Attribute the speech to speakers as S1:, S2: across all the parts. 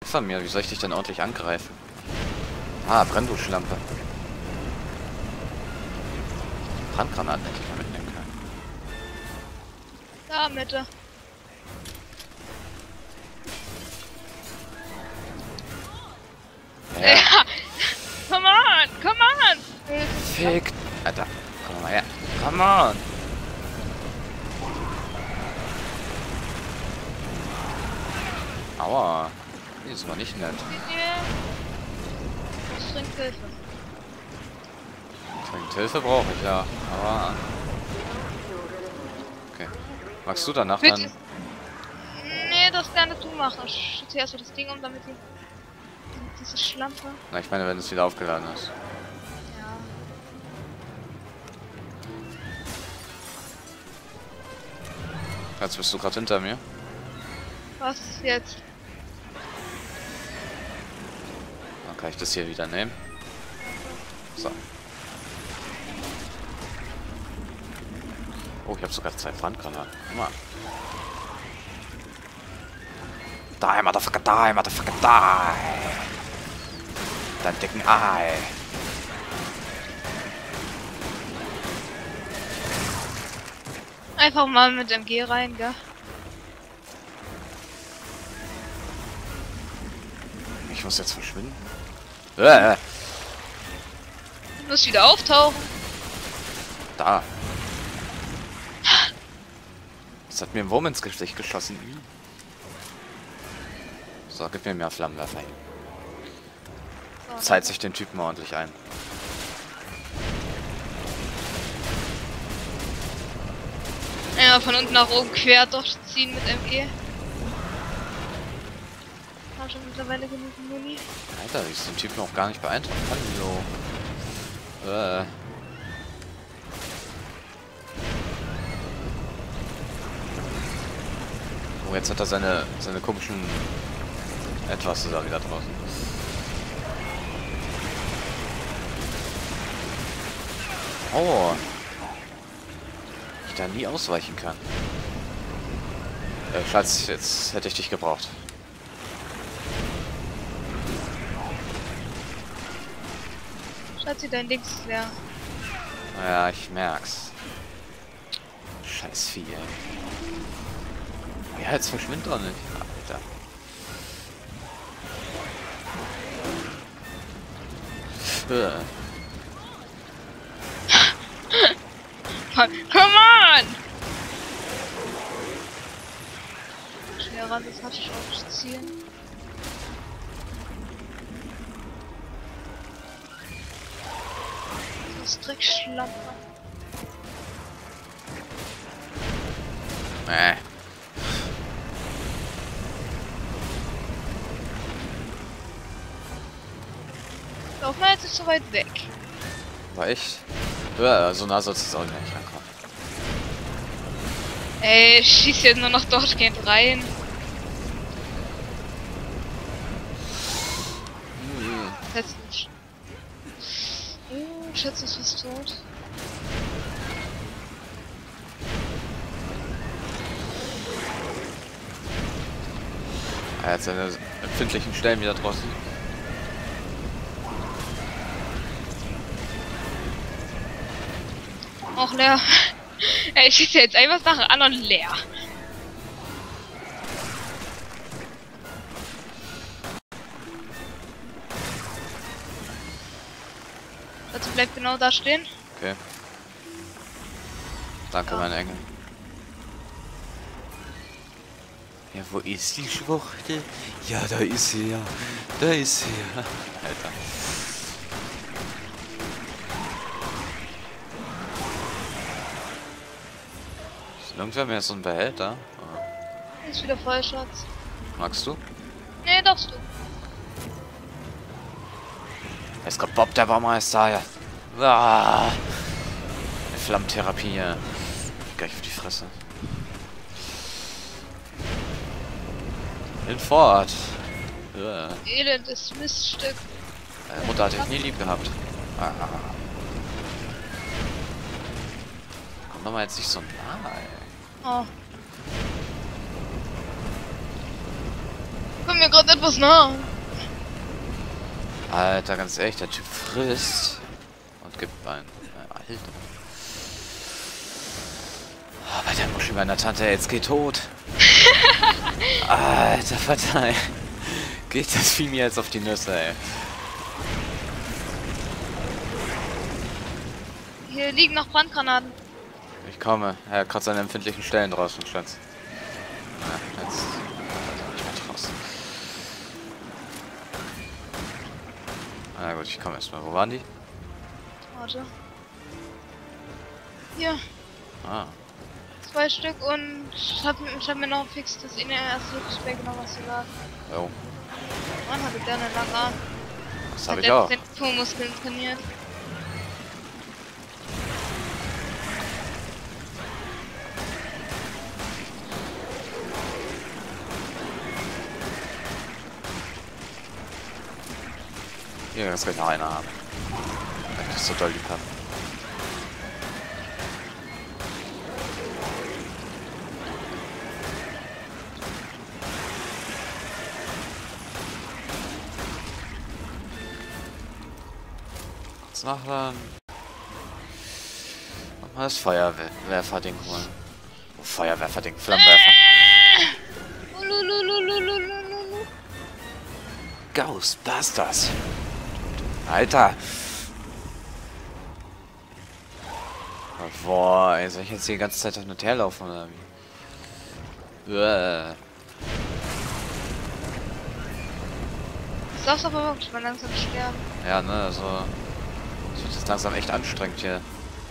S1: von mir. Wie soll ich dich denn ordentlich angreifen? Ah, Brennduschlampe. Brandgranaten hätte ich mal mitnehmen können.
S2: Da, Mitte.
S1: Ja.
S2: Ja. Come on, come on.
S1: Fick. Alter, komm mal her. Come on. Aua. Die ist aber nicht nett.
S2: Das trinkt Hilfe.
S1: Dringend Hilfe brauche ich, ja. Aber... Okay. Magst du danach
S2: Bitte.
S1: dann...
S2: Nee, das gerne du machen. Ich ziehe erst mal das Ding um, damit diese Schlampe.
S1: Na, ich meine, wenn es wieder aufgeladen ist.
S2: Ja.
S1: Jetzt bist du gerade hinter mir.
S2: Was jetzt?
S1: Dann kann ich das hier wieder nehmen. So. Oh, ich habe sogar 2 Brandgranaten. Guck mal. Die, Motherfucker, die, Motherfucker, die. Dein dicken Ei.
S2: Einfach mal mit MG rein, gell?
S1: Ich muss jetzt verschwinden.
S2: Du musst wieder auftauchen.
S1: Da. Das hat mir ein Wurm ins Gesicht geschossen. So, gib mir mehr Flammenwerfer hin.
S2: So,
S1: Zeit sich den Typen ordentlich ein.
S2: ja, von unten nach oben quer durchziehen mit MG. Hab schon mittlerweile genug Muni.
S1: Alter, ich den Typen auch gar nicht beeindruckt. Hallo. Oh, jetzt hat er seine komischen Etwas ist er wieder draußen. Oh. Ich da nie ausweichen kann. Schatz, jetzt hätte ich dich gebraucht.
S2: Schatzi, dein Links ist leer.
S1: Ja, ich merk's. Scheiß Vieh, ey. Ja, jetzt verschwindet doch nicht. Alter.
S2: Come on! Schnell ran, das hatte ich aufziehen. Das ist Dreckschlampe. Lauf mal jetzt nicht so weit weg.
S1: War echt? Ja, so nah sollst du es auch nicht rankommen.
S2: Ey, schieß jetzt nur noch durchgehend rein. Setz dich. Schätze, es ist tot.
S1: Er hat seine empfindlichen Stellen wieder draußen.
S2: Auch leer. Ey, ich schieße jetzt einfach nach dem anderen leer. Also bleibt genau da stehen.
S1: Okay. Danke, mein Engel. Ja, wo ist die Schwuchtel? Ja, da ist sie ja. Da ist sie ja. Alter. Ist irgendwer mehr so ein Behälter? Oh.
S2: Ist wieder voll, Schatz.
S1: Magst du?
S2: Nee, darfst du.
S1: Jetzt kommt Bob, der Baumeister. Ja. Ah. Flammentherapie. Gleich auf die Fresse. Hinfort.
S2: Elendes Miststück.
S1: Mutter hat dich nie lieb gehabt. Ah. Komm doch mal jetzt nicht so nah, ey.
S2: Oh. Komm mir gerade etwas nah.
S1: Alter, ganz ehrlich, der Typ frisst und gibt ein. Alter. Aber der Muschel meiner Tante, jetzt geht tot. Alter, verzeih. Geht das Vieh mir jetzt auf die Nüsse, ey.
S2: Hier liegen noch Brandgranaten.
S1: Ich komme. Er hat gerade seine empfindlichen Stellen draußen, Schatz. Ja, jetzt. Ich bin draußen. Na gut, ich komme erstmal. Wo waren die?
S2: Warte. Hier,
S1: Ah.
S2: 2 Stück und ich hab mir noch fix das in der ersten Hilfsspray genommen, was du sagst.
S1: Jo.
S2: Mann, hatte der eine lange Arm.
S1: Das habe
S2: Hat
S1: ich auch.
S2: den Po-Muskeln trainiert.
S1: Hier, das gleich noch einer haben. Wenn ich das so doll lieb habe. Kurz nachladen. Und mal das Feuerwerferding holen. Oh, Feuerwerferding, Flammenwerfer.
S2: Ulululululululu.
S1: Ghostbusters. Alter. Boah, ey, soll ich jetzt die ganze Zeit hin und her laufen oder wie?
S2: Du darfst aber wirklich mal langsam sterben.
S1: Ja, ne, also. Es wird jetzt langsam echt anstrengend hier.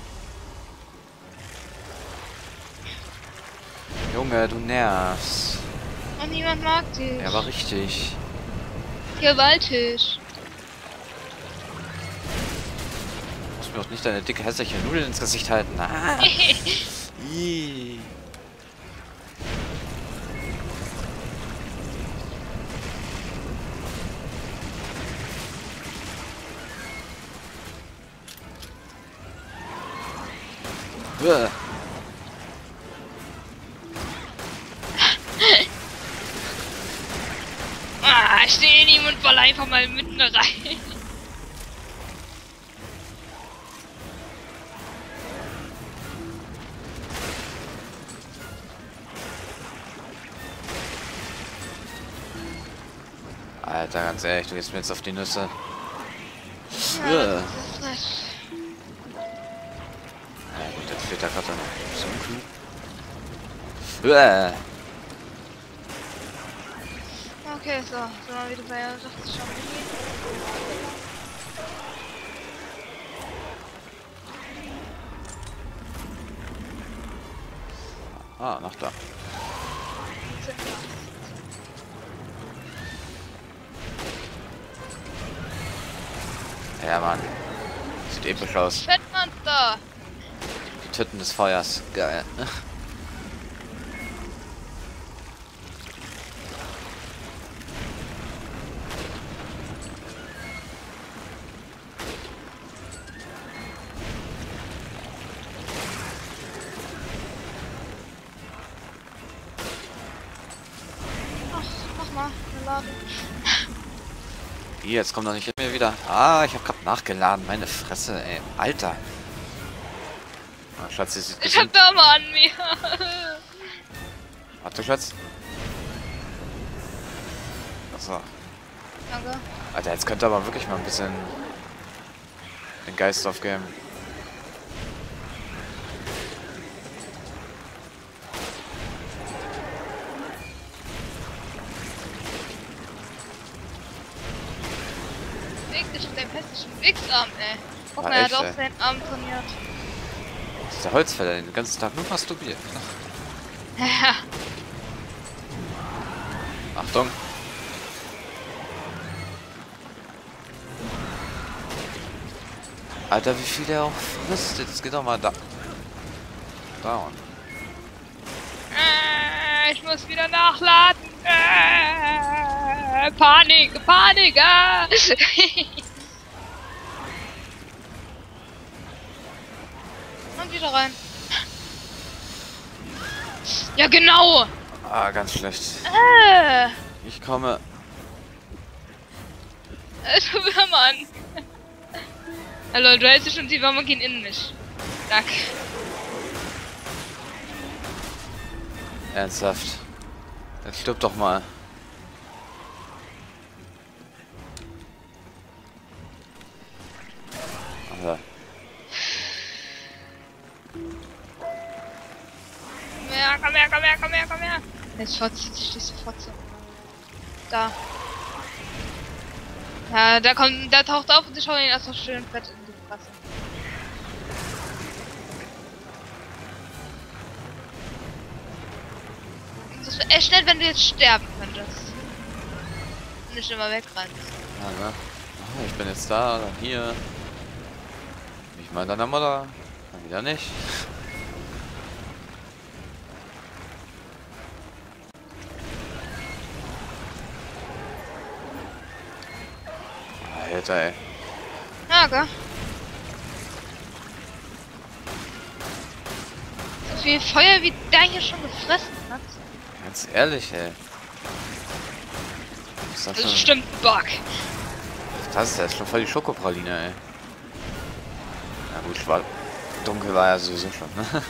S1: Junge, du nervst.
S2: Und niemand mag dich.
S1: Ja, aber richtig.
S2: Gewaltig.
S1: Du musst mir auch nicht deine dicke, hässliche Nudel ins Gesicht halten. Ah. Ih. Uah.
S2: Ich stehe in ihm und fall einfach mal mitten rein.
S1: Alter, ganz ehrlich, du gehst mir jetzt auf die Nüsse.
S2: Ja,
S1: Uah.
S2: das ist nicht.
S1: Ja gut, jetzt steht da gerade so ein Kuh. Uah.
S2: Okay, so. Sind wir wieder bei 80 schon.
S1: Ah, noch da. Ja, Mann. Sieht episch aus.
S2: Fettmonster!
S1: Die Titten des Feuers. Geil.
S2: Ach, mach mal. Wir laden.
S1: Jetzt kommt doch nicht mit mir wieder. Ah, ich habe gerade nachgeladen. Meine Fresse, ey. Alter. Ah, Schatz, sie sieht
S2: Ich hab
S1: gesund.
S2: Dame an mir.
S1: Warte, Schatz. Achso.
S2: Danke.
S1: Alter, jetzt könnte aber wirklich mal ein bisschen den Geist aufgeben.
S2: Weg dich mit deinem hässlichen Wichsarm, ey. Guck
S1: Ah,
S2: mal, er hat
S1: echt,
S2: auch
S1: ey?
S2: seinen Arm trainiert.
S1: Das ist der Holzfäller, den ganzen Tag nur masturbiert.
S2: Ja.
S1: Achtung. Alter, wie viel der auch frisst. Jetzt geht doch mal da. Down.
S2: Ich muss wieder nachladen. Panik, Panik. Und wieder rein. Ja, genau.
S1: Ah, ganz schlecht. Ich komme.
S2: Also, Mann. Hallo, du hältst schon die Würmer gehen in mich. Danke.
S1: Ernsthaft. Dann stirb doch mal. Aber
S2: Komm her, komm her, komm her, komm her. Jetzt verzieht sich diese Fotze. Da. Ja, da taucht auf und ich hau ihn erstmal schön fett in die Fresse. Das wäre echt nett, wenn du jetzt sterben könntest. Und nicht immer wegrennst.
S1: ja, ne? Oh, ich bin jetzt da, dann hier. Nicht mal deiner Mutter. Dann wieder nicht. Alter, ey.
S2: Ja, gell? So viel Feuer wie der hier schon gefressen hat.
S1: Ganz ehrlich, ey. Ist das
S2: Das
S1: schon...
S2: ist bestimmt ein Bug.
S1: Das ist schon voll die Schokopraline, ey. Na gut, schwarz. Dunkel war ja sowieso schon, ne?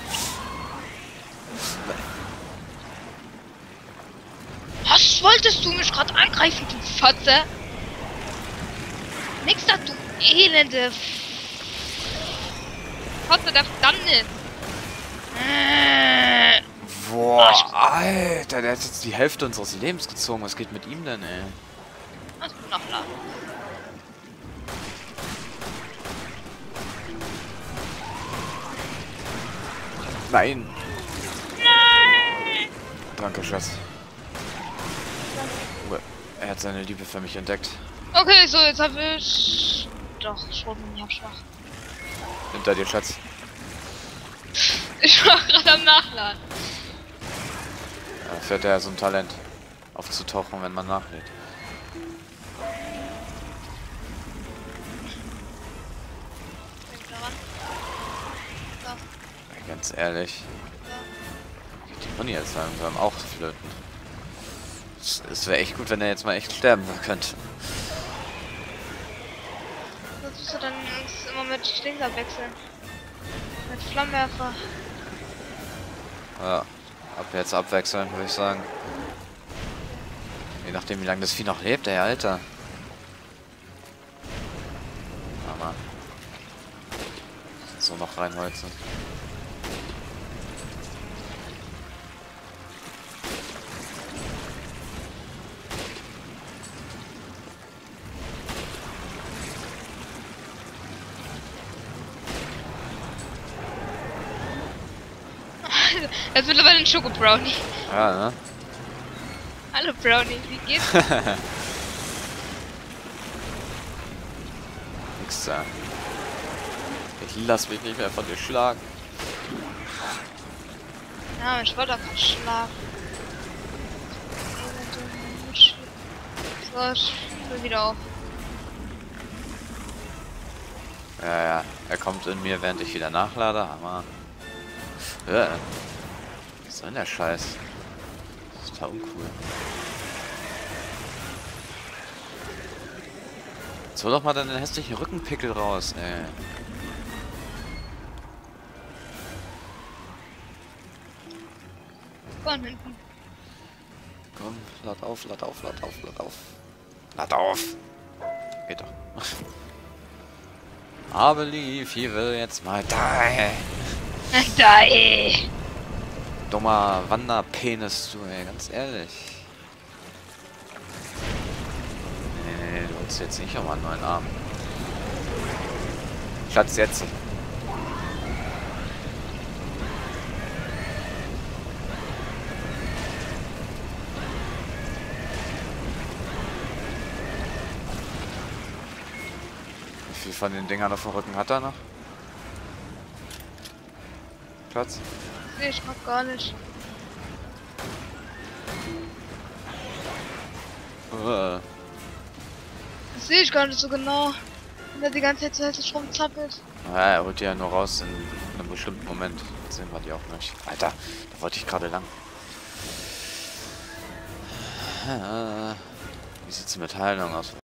S2: Was wolltest du mich gerade angreifen, du Fotze? Nix da, du elende Fotze, der Verdammnis.
S1: Boah, Alter, der hat jetzt die Hälfte unseres Lebens gezogen. Was geht mit ihm denn, ey?
S2: Was noch laden?
S1: Nein!
S2: Nein!
S1: Danke, Schatz. Oh, er hat seine Liebe für mich entdeckt.
S2: Okay, so, jetzt habe ich... Doch, schon, ich hab schwach.
S1: Hinter dir, Schatz.
S2: Ich war gerade am Nachladen.
S1: Dafür hat er so ein Talent, aufzutauchen, wenn man nachlädt.
S2: Denk daran. So,
S1: Ja, ganz ehrlich,
S2: so.
S1: geht die Muni jetzt langsam auch flöten. Es wäre echt gut, wenn er jetzt mal echt sterben könnte.
S2: Was tust du dann uns immer mit Dings abwechseln? Mit Flammenwerfer.
S1: Ja, ab jetzt abwechseln, würde ich sagen. Je nachdem, wie lange das Vieh noch lebt, ey, Alter. Mama. So noch reinholzen.
S2: Er ist mittlerweile ein Schoko-Brownie.
S1: Ja, ne?
S2: Hallo Brownie, wie geht's?
S1: Nix da. Ich lass mich nicht mehr von dir schlagen.
S2: Ja, ich wollte auch gerade schlafen. So, ich will wieder auf.
S1: Ja, ja. Er kommt in mir, während ich wieder nachlade. Hammer. Ja. Was soll denn der Scheiß? Das ist total uncool. Jetzt hol doch mal deinen hässlichen Rückenpickel raus, ey.
S2: Von hinten.
S1: Komm, lad auf, lad auf, lad auf, lad auf. Lad auf! Geht doch. Aber lief, hier will jetzt mal die.
S2: Da, ey.
S1: Dummer Wanderpenis, du, ey, ganz ehrlich. Nee, du holst jetzt nicht um einen neuen Arm. Schatz, jetzt. Wie viel von den Dingern auf dem Rücken hat er noch? Schatz?
S2: Nee, ich mag gar nicht. Das sehe ich gar nicht so genau. Wenn er die ganze Zeit so hässlich rumzappelt.
S1: Ja, er holt die ja nur raus in einem bestimmten Moment. Jetzt sehen wir die auch nicht. Alter, da wollte ich gerade lang. Wie sieht's mit Heilung aus?